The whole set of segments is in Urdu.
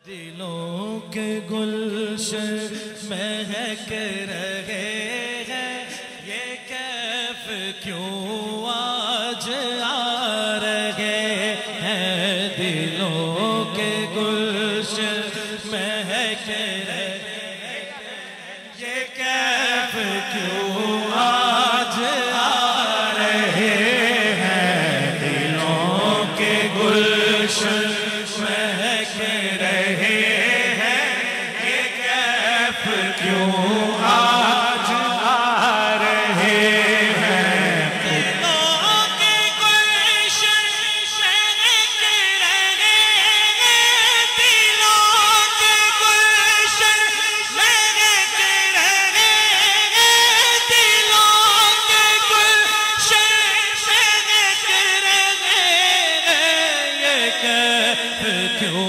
دلوں کے گلشن مہک رہے ہیں، یہ کیف کیوں آج آ رہے ہیں؟ دلوں کے گلشن مہک رہے ہیں، یہ کیف کیوں آج آ رہے ہیں؟ دلوں کے گلشن مہک رہے ہیں، یہ کیف کیوں آج آ رہے ہیں؟ دلوں کے گلشن مہک رہے ہیں، دلوں کے گلشن مہک رہے ہیں، دلوں کے گلشن مہک رہے ہیں، یہ کیف کیوں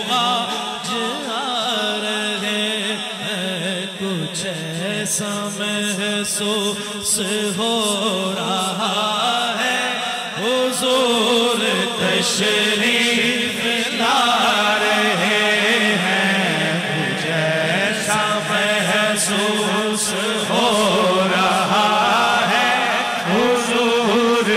ایسا محسوس ہو رہا ہے، حضور تشریف لا رہے ہیں۔ کچھ ایسا محسوس ہو رہا ہے، حضور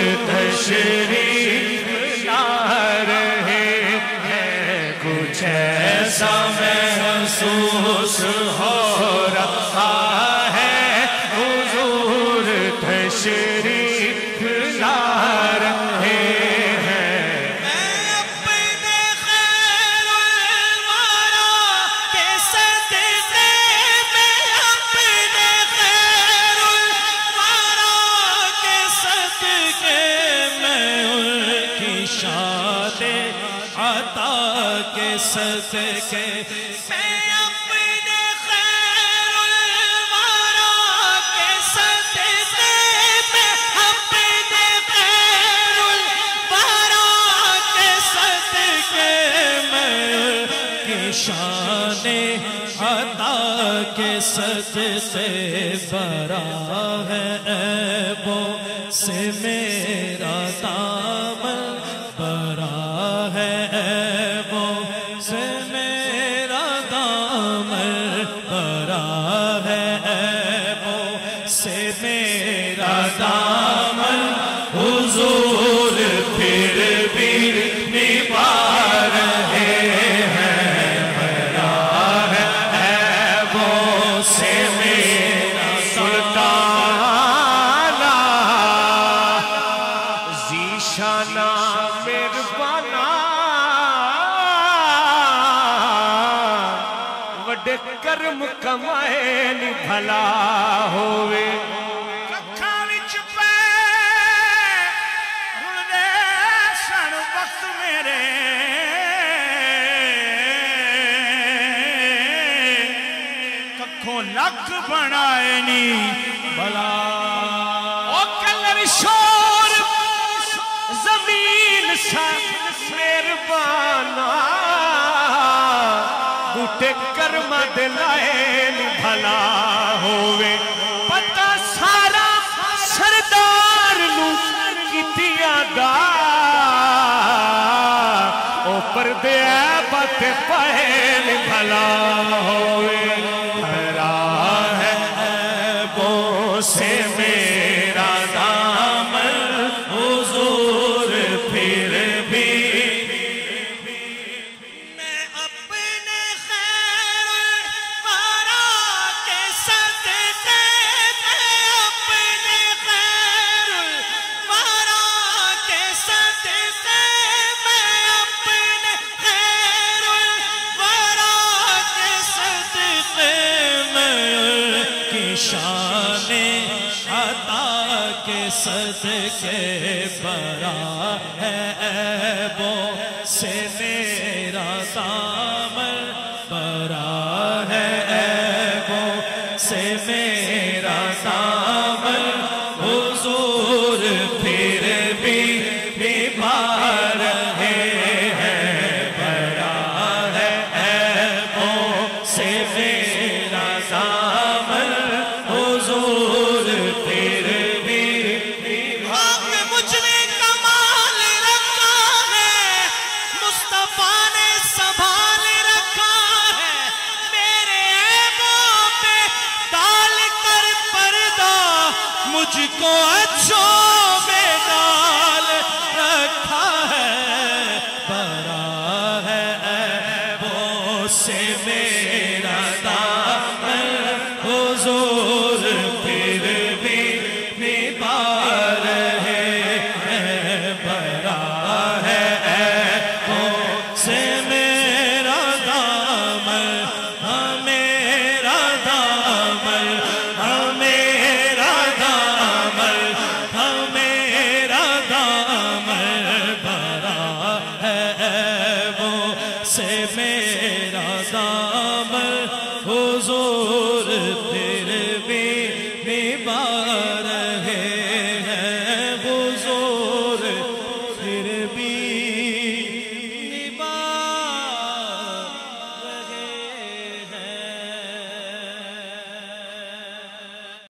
تشریف لا رہے ہیں۔ کچھ ایسا محسوس ہو رہا ہے، حضور تشریف لا رہے ہیں۔ میں اپنے خیر الورا کے صدقے، میں اپنے خیر الورا کے صدقے، میں ان کی شان عطا کے صدقے، شان عطا کے صدقے برا ہے عیبوں سے میرا دامن، برا ہے عیبوں سے میرا دامن، برا ہے عیبوں سے میرا دامن، حضور پھر بھی نبھا رہے ہیں۔ وڈے کرم کمائے نی بھلا ہوئے، ککھاں وچ پے رلدے سن وقت میرے، ککھوں لکھ بنائے نی بھلا۔ او کلر شور زمین سا مہربانا، بوٹے کرم دلائے نی بھلا ہوئے، پتہ سارا سردار نو کیتیاں دا، او پردے عیبت پہے نی بھلا ہوئے۔ بھرا ہے عیبوں سے میرا دامن، حضور پھر بھی شان عطا کے صدقے برا ہے عیبوں سے میرا دامن، برا ہے عیبوں سے میرا دامن، حضور پھر بھی نبھا رہے ہیں۔ برا ہے عیبوں سے میرا دامن، حضور پھر بھی مجھ میں کمال رکھ مجھ کو اچھوں میں ڈال رکھا ہے، برا ہے عیبوں سے میرا دامن، حضور پھر بھی نبھا رہے ہیں، برا ہے عیبوں سے میرا دامن، میرا دامن، میرا دامن، میرا دامن، برا ہے عیبوں سے میرا دامن۔